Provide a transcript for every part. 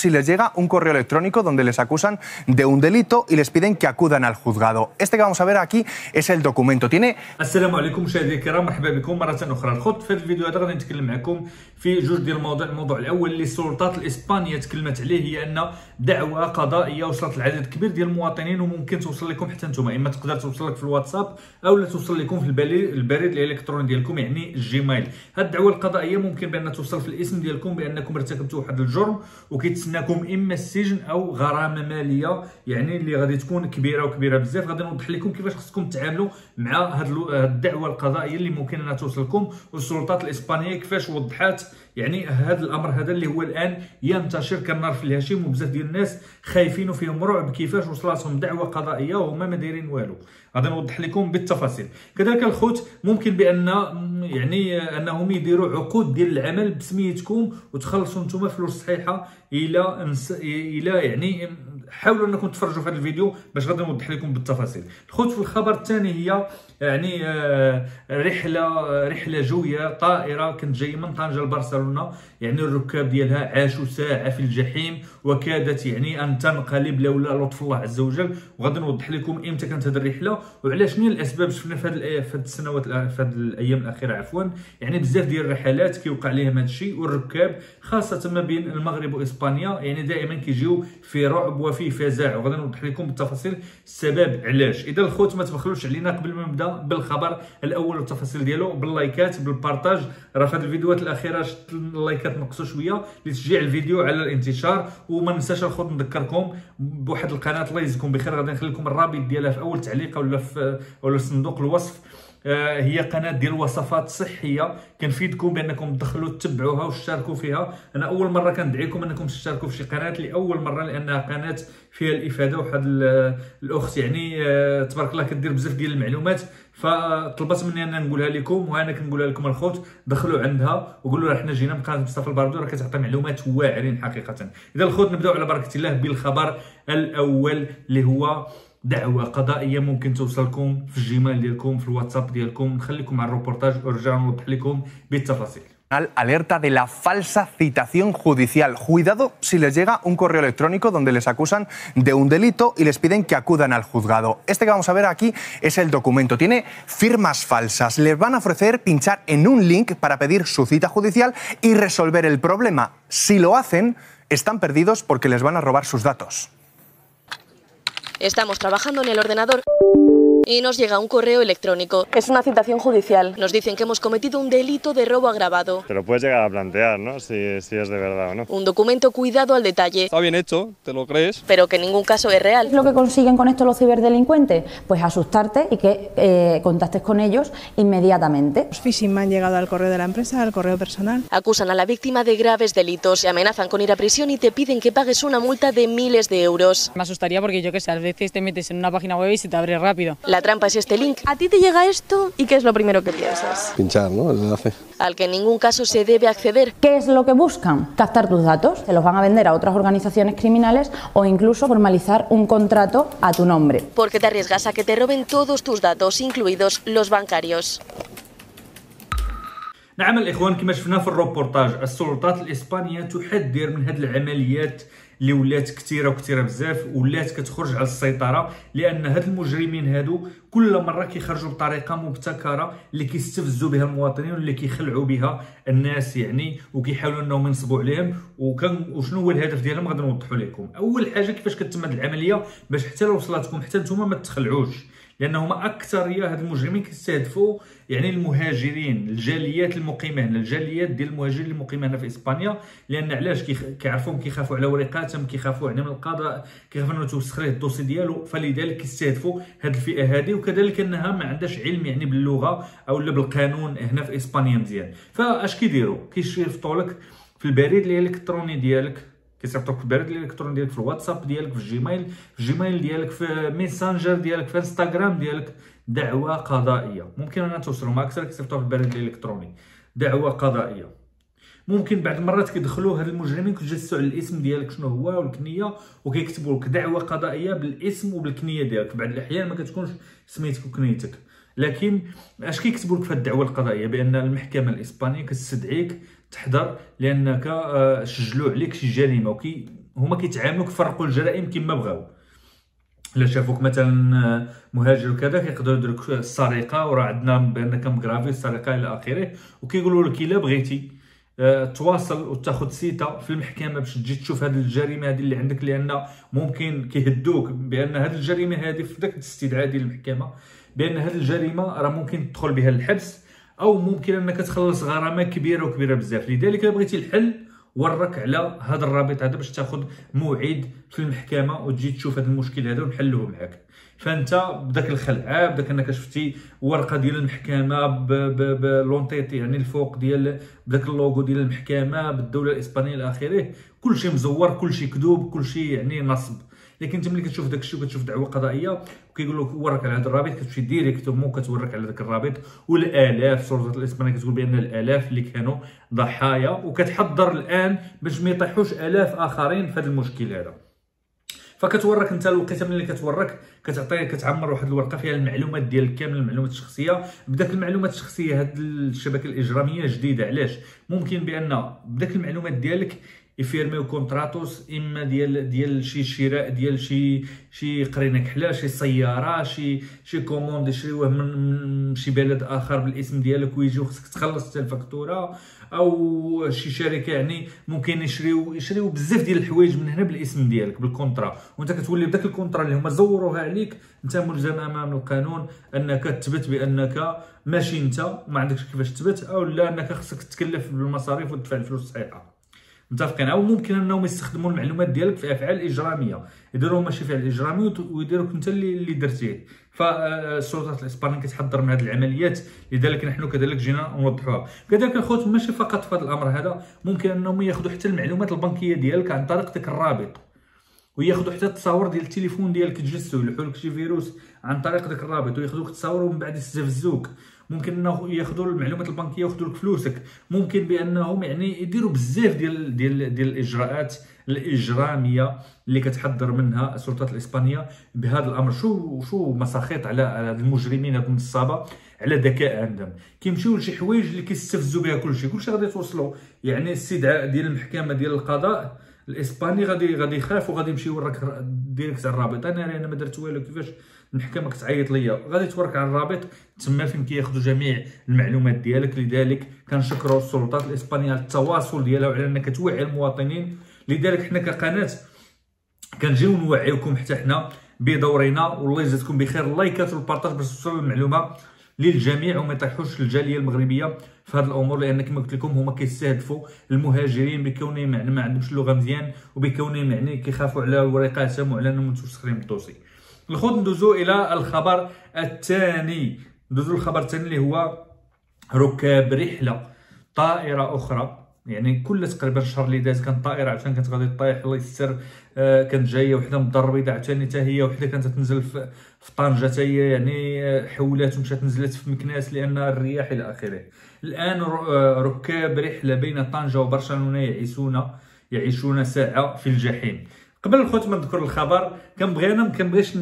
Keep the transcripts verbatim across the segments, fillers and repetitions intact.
si les llega un correo electrónico donde les acusan de un delito y les piden que acudan al juzgado. Este que vamos a ver aquí es el documento. Tiene... السلام عليكم مشاهدينا الكرام، مرحبا بكم مرة أخرى. الخط في هذا الفيديو هذا غادي نتكلم معكم في جوج ديال المواضيع. الموضوع الأول اللي السلطات الإسبانية تكلمت عليه هي أن دعوة قضائية وصلت لعدد كبير ديال المواطنين وممكن توصل لكم حتى نتوما، إما تقدر توصل لك في الواتساب أو لا توصل لكم في البريد الإلكتروني ديالكم يعني الجيميل. هذه الدعوة القضائية ممكن بأن توصل في الاسم ديالكم بأنكم ارتكبتوا واحد الجرم وكيتسناكم إما السجن أو غرامة مالية يعني اللي غادي تكون كبيرة وكبيرة بزاف. غادي نوضح لكم كيفاش خصكم تعاملوا مع هذه الدعوة القضائية اللي ممكن انها توصلكم، والسلطات الإسبانية كيفاش وضحات يعني هذا الامر هذا اللي هو الان ينتشر كالنار في الهشيم، وبزاف ديال الناس خايفين وفيهم رعب كيفاش وصلتهم دعوه قضائيه وهما ما دايرين والو. غادي نوضح لكم بالتفاصيل. كذلك الخوت ممكن بان يعني انهم يديروا عقود ديال العمل بسميتكم وتخلصوا نتوما فلوس صحيحه الى الى يعني حاولوا انكم تفرجوا في هذا الفيديو باش غادي نوضح لكم بالتفاصيل. الخوت في الخبر الثاني هي يعني رحله رحله جويه طائره كانت جايه من طنجه لبرشلونه، يعني الركاب ديالها عاشوا ساعه في الجحيم وكادت يعني ان تنقلب لولا لطف الله عز وجل. وغادي نوضح لكم امتى كانت هذه الرحله وعلاش شنو الاسباب. شفنا في هذه في هذه السنوات في هذه الايام الاخيره عفوا يعني بزاف ديال الرحلات كيوقع لهم هذا الشيء، والركاب خاصه ما بين المغرب واسبانيا يعني دائما كيجيو في رعب وفي فزاع، وغادي نوضح لكم بالتفاصيل السبب علاش. اذا الخوت ما تبخلوش علينا قبل ما نبدا بالخبر الاول والتفاصيل ديالو باللايكات بالبارطاج. راه في هذه الفيديوهات الاخيره شفت اللايكات نقصوا شويه لتشجيع الفيديو على الانتشار. وما ننساش الخوت نذكركم بواحد القناه الله يجزيكم بخير، غادي نخلي لكم الرابط ديالها في اول تعليق ولا في ولا في صندوق الوصف. آه هي قناه ديال وصفات صحيه، كنفيدكم بانكم تدخلوا تتبعوها وتشاركوا فيها. انا اول مره كندعيكم انكم تشاركوا في شي قناه لاول مره لانها قناه فيها الافاده، وواحد الاخت يعني آه تبارك الله كدير بزاف ديال المعلومات، فطلبت مني انا نقولها لكم وانا كنقولها لكم الخوت. دخلوا عندها وقولوا راه حنا جينا من قناه مصطفى الباردو، راه كتعطي معلومات واعرين حقيقه. اذا الخوت نبداو على بركه الله بالخبر الاول اللي هو دعوة قضائية ممكن توصلكم في الجيميل ديالكم في الواتساب ديالكم. نخليكم مع الروبورتاج ونرجع نوضح لكم بالتفاصيل. Alerta de la falsa citación judicial. Cuidado si les llega un correo electrónico donde les acusan de un delito y les piden que acudan al juzgado. Este que vamos a ver aquí es el documento. Tiene firmas falsas. Les van a ofrecer pinchar en un link para pedir su cita judicial y resolver el problema. Si lo hacen, están perdidos porque les van a robar sus datos. Estamos trabajando en el ordenador y nos llega un correo electrónico. Es una citación judicial. Nos dicen que hemos cometido un delito de robo agravado. Te lo puedes llegar a plantear, ¿no? Si, si es de verdad o no. Un documento cuidado al detalle. Está bien hecho, te lo crees. Pero que en ningún caso es real. ¿Qué es lo que consiguen con esto los ciberdelincuentes? Pues asustarte y que eh, contactes con ellos inmediatamente. Los phishing me han llegado al correo de la empresa, al correo personal. Acusan a la víctima de graves delitos, se amenazan con ir a prisión y te piden que pagues una multa de miles de euros. Me asustaría porque yo que sé, a veces te metes en una página web y se te abre rápido. La trampa es este link. A ti te llega esto y ¿qué es lo primero que piensas? Pinchar, ¿no? El enlace. Al que en ningún caso se debe acceder. ¿Qué es lo que buscan? Captar tus datos. Se los van a vender a otras organizaciones criminales o incluso formalizar un contrato a tu nombre. Porque te arriesgas a que te roben todos tus datos, incluidos los bancarios. نعم الإخوان، كما شفنا في الروبورتاج السلطات الإسبانية تحذر من هذه العمليات اللي ولات كثيره وكثيره بزاف، ولات كتخرج على السيطره، لان هاد المجرمين هادو كل مره كيخرجوا بطريقه مبتكره اللي كيستفزوا بها المواطنين واللي كيخلعوا بها الناس يعني، وكيحاولوا انهم ينصبوا عليهم. وكان وشنو هو الهدف ديالهم غادي نوضحوا لكم. اول حاجه كيفاش كتتم هاد العمليه باش حتى لو وصلتكم حتى نتوما ما تخلعوش، لانهم اكثريه هاد المجرمين كيستهدفوا يعني المهاجرين، الجاليات المقيمه هنا، الجاليات ديال المهاجرين المقيمه هنا في اسبانيا. لان علاش كيعرفوهم كيخافوا على ورقاتهم، كيخافوا يعني من القضاء، كيخافوا انه توسخ ليه الدوسي ديالو، فلذلك كيستهدفوا هاد الفئه هذه. وكذلك انها ما عندهاش علم يعني باللغه او لا بالقانون هنا في اسبانيا مزيان. فاش كيديروا؟ كيصيفطوا لك في البريد الالكتروني ديالك، كيصيفطوك في البريد الالكتروني ديالك في الواتساب ديالك في الجيميل في الجيميل ديالك في ميسنجر ديالك في انستغرام ديالك دعوه قضائيه. ممكن ان توصلوا ما اكثر كيصيفطوها في البريد الالكتروني دعوه قضائيه. ممكن بعض المرات كيدخلوا هاد المجرمين كيتجسسوا على الاسم ديالك شنو هو والكنيه، وكيكتبوا لك دعوه قضائيه بالاسم وبالكنيه ديالك. بعض الاحيان ما كتكونش سميتك وكنيتك، لكن اش كيكتبوا لك في الدعوه القضائيه؟ بان المحكمه الاسبانيه كتستدعيك تحضر لانك سجلوا عليك شي جريمه، وكي هما كيتعاملوا كيفرقوا الجرائم كما بغاو. الا شافوك مثلا مهاجر وكذا كيقدروا يديروا لك السرقه، وراه عندنا بان كمغرافي السرقه الى اخره، وكيقولوا لك الا بغيتي أه تواصل وتاخذ سيته في المحكمه باش تجي تشوف هذه الجريمه هذه اللي عندك، لان ممكن كيهدوك بان هذه الجريمه هذه في ذاك الاستدعاء ديال المحكمه بان هذه الجريمه راه ممكن تدخل بها للحبس، او ممكن انك تخلص غرامه كبيره وكبيره بزاف. لذلك الا بغيتي الحل ورك على هذا الرابط هذا باش تاخذ موعد في المحكمه وتجي تشوف هذا المشكل هذا ونحلوه معاك. فانت بداك الخلعه بداك انك شفتي ورقه ديال المحكمه بلونتيتي يعني الفوق ديال بداك اللوغو ديال المحكمه بالدوله الاسبانيه الى اخره، كلشي مزور كلشي كذوب كلشي يعني نصب. لكن انت ملي كتشوف داك الشيء وكتشوف دعوه قضائيه وكيقول لك ورك على هذا الرابط، كتمشي ديريكتومون وكتورك على ذاك الرابط، والالاف السلطات الاسبانيه كتقول بان الالاف اللي كانوا ضحايا، وكتحضر الان باش ما يطيحوش الاف اخرين في هذا المشكل هذا. فكتورك انت الوقيته ملي كتورك كتعطي كتعمر واحد الورقه فيها المعلومات ديالك كامل، المعلومات الشخصيه. بداك المعلومات الشخصيه هاد الشبكه الاجراميه جديده، علاش؟ ممكن بان بداك المعلومات ديالك يفيرميو كونتراتوس اما ديال ديال شي شراء ديال شي شي قرينه كحله، شي سياره، شي شي كوموند يشريوه من شي بلد اخر بالاسم ديالك ويجي وخصك تخلص حتى الفاتوره، او شي شركه يعني ممكن يشريو يشريو بزاف ديال الحوايج من هنا بالاسم ديالك بالكونطرا، وانت كتولي بداك الكونطرا اللي هما زوروها عليك انت ملزم امام القانون انك تثبت بانك ماشي انت ما عندكش كيفاش تثبت، او لا انك خصك تكلف بالمصاريف وتدفع الفلوس الصحيحه. متفقين؟ او ممكن انهم يستخدموا المعلومات ديالك في افعال اجراميه، يديروهم ماشي فعل اجرامي ويديروك انت اللي اللي درتيه. فالسلطات الاسبانيه كتحضر من هذه العمليات، لذلك نحن كذلك جينا نوضحوها. كذلك الخوت ماشي فقط في هذا الامر هذا، ممكن انهم ياخذوا حتى المعلومات البنكيه ديالك عن طريق داك الرابط، وياخذوا حتى التصاور ديال التليفون ديالك تجسو يلوحوا لك شي فيروس عن طريق داك الرابط وياخذوك تصاور ومن بعد يستفزوك. ممكن انه ياخذوا المعلومات البنكيه وياخذوا لك فلوسك. ممكن بانهم يعني يديروا بزاف ديال ديال ديال الاجراءات الاجراميه اللي كتحضر منها السلطات الاسبانيه بهذا الامر. شو شو مساخيط على على المجرمين هاد النصابه على ذكاء عندهم، كيمشيو لشي حوايج اللي كيستفزوا بها كلشي كلشي غادي توصلوا. يعني الاستدعاء ديال المحكمه ديال القضاء الاسباني غادي غادي يخاف وغادي يمشي يورك ديريكت على الرابط. انا انا ما درت والو، كيفاش المحكمه كتعيط ليا؟ غادي تورك على الرابط تما فين كياخذوا جميع المعلومات ديالك. لذلك كنشكروا السلطات الاسبانيه على التواصل ديالها وعلى انك توعي المواطنين. لذلك حنا كقناه كنجيو نوعيوكم حتى حنا بدورنا، والله يجزاكم بخير. اللايكات والبارطاج باش توصل المعلومه للجميع وما يطيحوش الجاليه المغربيه في هذه الامور، لان كما قلت لكم هما كيستهدفوا المهاجرين بكونهم يعني ما عندهمش اللغه مزيان وبكونهم يعني كيخافوا على ورقاتهم وعلى انهم متوسخين بالدوسي. الخوت ندوزو الى الخبر الثاني، ندوزو الخبر الثاني اللي هو ركاب رحله طائره اخرى. يعني كل تقريبا شهر اللي داز كانت طائره عشان كانت غادي طيح الله يستر، آه كانت جايه وحده من الدار البيضاء عاوتاني حتى هي، وحده كانت تنزل في, في طنجه حتى هي، يعني حولات ومشات نزلت في مكناس لان الرياح الى اخره. الان ركاب رحله بين طنجه وبرشلونه يعيشون يعيشون ساعه في الجحيم. قبل الخوت ما نذكر الخبر كنبغي انا ما كنبغيش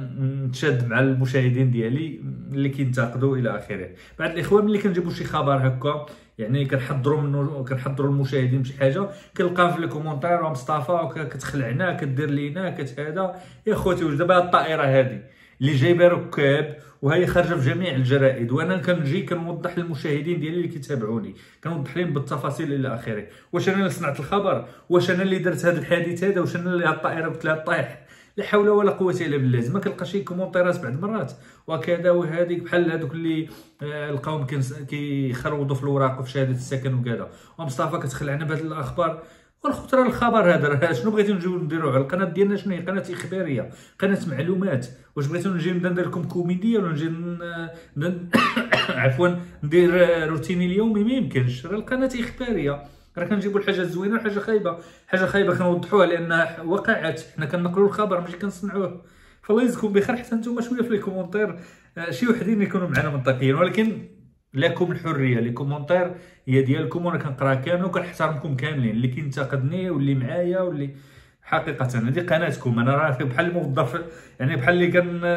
نتشاد مع المشاهدين ديالي اللي كينتقدوا الى اخره. بعض الاخوان ملي كنجيبوا شي خبر هكا يعني كنحضروا منه كنحضروا المشاهدين بشي حاجه كنلقاها في الكومونتير ومصطفى كتخلعنا كدير لينا كتهذا. يا خوتي واش دابا الطائره هذه اللي جايبه ركاب وهي خارجه في جميع الجرائد، وانا كنجي كنوضح للمشاهدين ديالي اللي كيتابعوني كنوضح لهم بالتفاصيل الى اخره. واش انا اللي صنعت الخبر؟ واش انا اللي درت هذا الحادث هذا؟ واش انا اللي هاد الطائره قلت لها طيح؟ لا حول ولا قوه الا بالله. ما كنلقى شي كومونتيرات بعض المرات وكذا وهذيك بحال هذوك اللي القوم كيخربطوا في الوراق وفي شهاده السكن وكذا. ومصطفى كتخلعنا بهذه الاخبار. والخوت راه الخبر هذا شنو بغيتو نجيو نديرو على القناه ديالنا؟ شنو هي؟ قناه اخباريه، قناه معلومات. واش بغيتو نجي ندير لكم كوميديا ولا نجي ن... عفوا ندير روتيني اليومي؟ ما يمكنش. راه القناه اخباريه، راه كنجيبوا الحاجه الزوينه وحاجه خايبه. حاجه خايبه كنوضحوها لانها وقعت، حنا كننقلوا الخبر ماشي كنصنعوه. فالله يجزيكم بخير حتى نتوما شويه في الكومونتير شي وحدين يكونوا معنا منطقيين، ولكن لكم الحريه. لي كومونتير هي ديالكم وانا كنقرا كامل وكنحترمكم كاملين، اللي كينتقدني واللي معايا واللي حقيقه هذه قناتكم. انا راه بحال الموظف يعني بحال اللي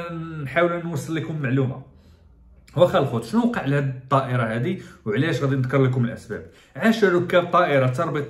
كنحاول نوصل لكم معلومه. واخا الخوت شنو وقع لهاد الطائره هذه وعلاش؟ غادي نذكر لكم الاسباب. عاش ركاب طائره تربط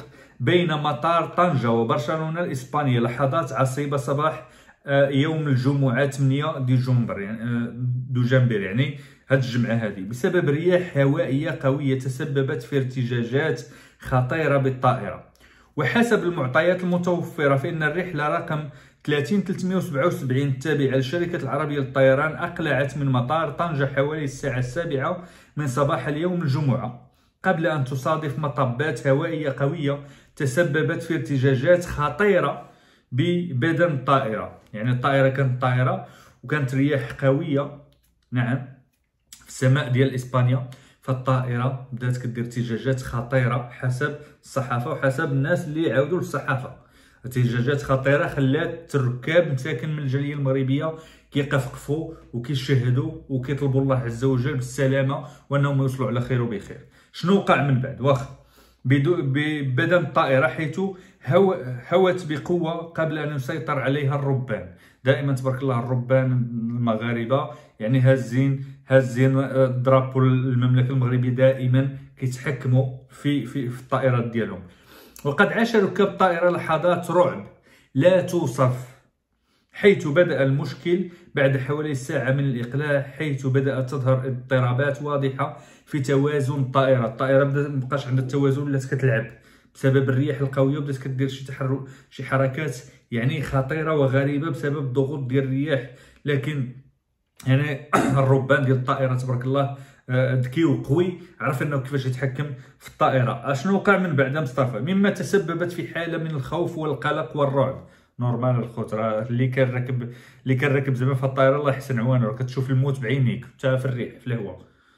بين مطار طنجة وبرشلونة الإسبانية لحظات عصيبة صباح يوم الجمعة ثمانية ديسمبر يعني دجنبر يعني هاد الجمعة هذه بسبب رياح هوائية قوية تسببت في ارتجاجات خطيرة بالطائرة. وحسب المعطيات المتوفرة فإن الرحلة رقم ثلاثين ثلاثمائة وسبعة وسبعين التابعة للشركة العربية للطيران أقلعت من مطار طنجة حوالي الساعة السابعة من صباح اليوم الجمعة قبل أن تصادف مطبات هوائية قوية تسببت في ارتجاجات خطيرة ببدن الطائرة. يعني الطائرة كانت طائرة وكانت رياح قوية نعم في السماء ديال إسبانيا، فالطائرة بدات كدير ارتجاجات خطيرة حسب الصحافة وحسب الناس اللي عاودوا للصحافة. ارتجاجات خطيرة خلات الركاب مساكن من الجالية المغربية كيقفقفوا وكيشهدوا وكيطلبوا الله عز وجل بالسلامة وأنهم يوصلوا على خير وبخير. شنو وقع من بعد؟ واخا ببدن الطائرة حيث هو هوت بقوة قبل أن يسيطر عليها الربان. دائما تبارك الله الربان المغاربة يعني هازين هازين درابو المملكة المغربية دائما كيتحكموا في في في الطائرات ديالهم. وقد عاش ركاب الطائرة لحظات رعب لا توصف حيث بدأ المشكل بعد حوالي ساعة من الإقلاع، حيث بدأت تظهر اضطرابات واضحة في توازن الطائرة. الطائرة بدأت مبقاش عندها التوازن، ولات كتلعب بسبب الرياح القوية وبدات كدير شي تحرك شي حركات يعني خطيرة وغريبة بسبب الضغوط ديال الرياح. لكن يعني الربان ديال الطائرة تبارك الله ذكي وقوي عرف انه كيفاش يتحكم في الطائرة. اشنو وقع من بعد مصطفى؟ مما تسببت في حالة من الخوف والقلق والرعب. نورمال الخوت راه اللي كان راكب اللي كان راكب زعما في الطائره الله يحسن عوانه، راه كتشوف الموت بعينيك حتى في الريح في الهواء.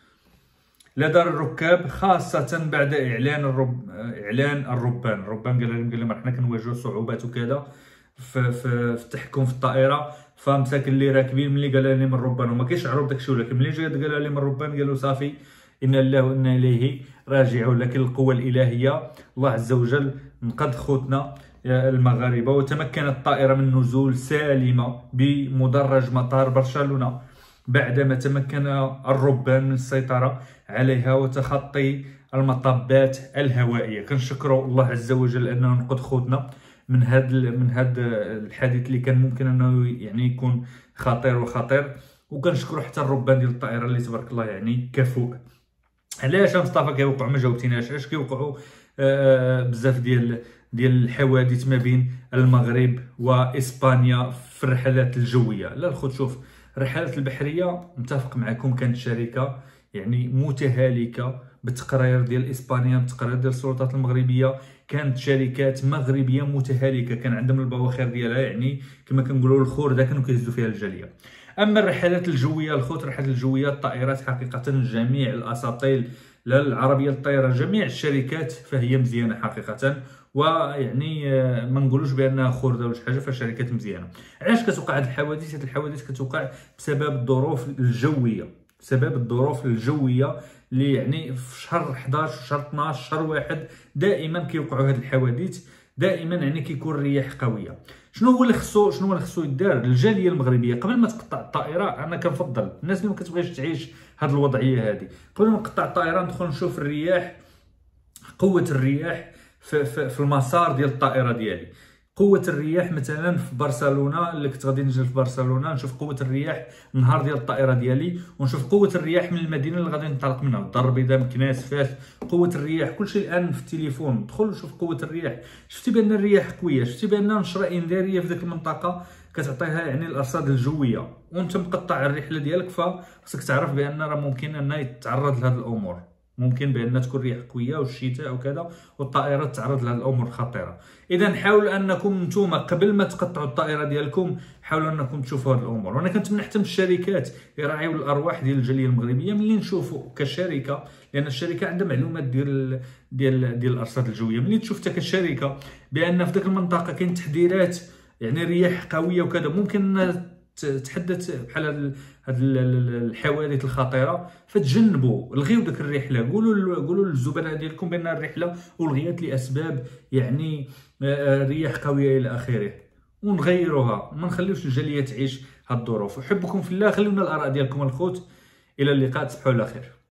لدى الركاب خاصه بعد اعلان الرب اعلان الربان الربان قال لهم قال لهم حنا كنواجهوا صعوبات وكذا في, في, في التحكم في الطائره. فمساكن اللي راكبين ملي قال لهم الربان وما كيشعروا بداك الشيء، ولكن ملي جا قال لهم الربان قالوا صافي إنا لله وإنا إليه راجعون. لكن القوة الإلهية الله عز وجل انقذ خوتنا المغاربة، وتمكنت الطائرة من نزول سالمة بمدرج مطار برشلونة بعدما تمكن الربان من السيطرة عليها وتخطي المطبات الهوائية. كنشكروا الله عز وجل أنه انقذ خوتنا من هذا من هذا الحادث اللي كان ممكن انه يعني يكون خطير وخطير. وكنشكروا حتى الربان ديال الطائرة اللي تبارك الله يعني كفؤ. علاش مصطفى كيوقعوا؟ ما جاوبتيناش علاش كيوقعوا آه بزاف ديال ديال الحوادث ما بين المغرب واسبانيا في الرحلات الجويه؟ لا الخوت شوف، الرحلات البحريه متفق معكم كانت شركه يعني متهالكه بالتقرير ديال اسبانيا بالتقرير ديال السلطات المغربيه، كانت شركات مغربيه متهالكه كان عندهم البواخر ديالها يعني كما كنقولوا الخورده كانوا كيهزوا فيها الجاليه. اما الرحلات الجويه الخوت الرحلات الجويه الطائرات حقيقه جميع الاساطيل العربيه للطيران جميع الشركات فهي مزيانه حقيقه، ويعني ما نقولوش بانها خرده ولا شي حاجه، فالشركات مزيانه. علاش كتوقع هذه الحوادث؟ هذه الحوادث كتوقع بسبب الظروف الجويه بسبب الظروف الجويه اللي يعني في شهر حداش وشهر اثناش شهر واحد دائما كيوقعوا هذه الحوادث، دائما يعني كيكون الرياح قويه. شنو هو اللي خصو شنو هو اللي خصو يدار للجاليه المغربيه قبل ما تقطع الطائره؟ انا كنفضل الناس اللي ما كتبغيش تعيش هذه الوضعيه هذه قبل ما نقطع الطائره ندخل نشوف الرياح، قوه الرياح في, في, في المسار ديال الطائره ديالي. قوه الرياح مثلا في برشلونه اللي كنت غادي نجي في برشلونه نشوف قوه الرياح النهار ديال الطائره ديالي، ونشوف قوه الرياح من المدينه اللي غادي ننطلق منها، الدار البيضاء، مكناس، فاس. قوه الرياح كلشي الان في التليفون، دخل وشوف قوه الرياح. شفتي بان الرياح قويه، شفتي بان نشره انذاريه في ذيك المنطقه كتعطيها يعني الارصاد الجويه، وانت مقطع الرحله ديالك فخصك تعرف بان راه ممكن انه يتعرض لهذه الامور، ممكن بان تكون رياح قويه والشتاء وكذا والطائره تتعرض لهذه الامور الخطيره. اذا حاولوا انكم نتوما قبل ما تقطعوا الطائره ديالكم حاولوا انكم تشوفوا هذه الامور. وانا كنتمنى حتى من الشركات يراعيوا الارواح ديال الجاليه المغربيه ملي نشوفوا كشركه، لان الشركه عندها معلومات ديال ديال ديال الارصاد الجويه. ملي تشوف حتى كشركه بان في ذاك المنطقه كاين تحذيرات يعني رياح قويه وكذا، ممكن تحدث بحال هاد الحوادث الخطيره، فتجنبوا الغيو ديك الرحله. قولوا قولوا للزبناء ديالكم بان الرحله الغيت لاسباب يعني رياح قويه الى اخره، ونغيروها وما نخليوش الجاليه تعيش هاد الظروف. احبكم في الله، خلونا الاراء ديالكم الخوت. الى اللقاء، تصبحوا على خير.